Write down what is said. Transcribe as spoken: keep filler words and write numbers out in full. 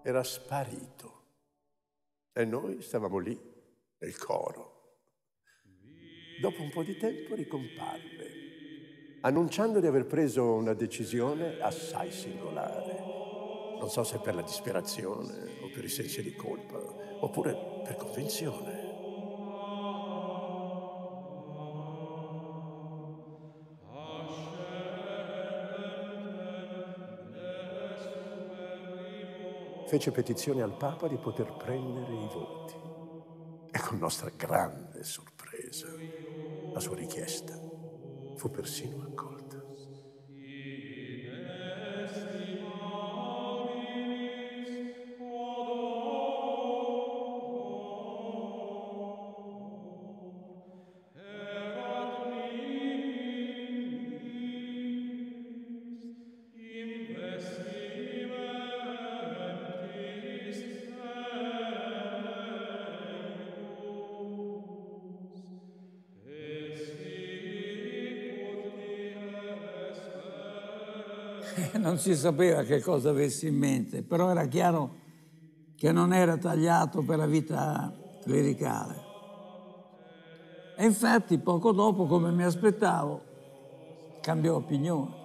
era sparito. E noi stavamo lì, nel coro. Dopo un po' di tempo ricomparve, annunciando di aver preso una decisione assai singolare. Non so se per la disperazione o per i sensi di colpa, oppure per convinzione. Fece petizione al Papa di poter prendere i voti. E con nostra grande sorpresa, la sua richiesta fu persino accolta. Non si sapeva che cosa avessi in mente, però era chiaro che non era tagliato per la vita clericale. E infatti poco dopo, come mi aspettavo, cambiò opinione.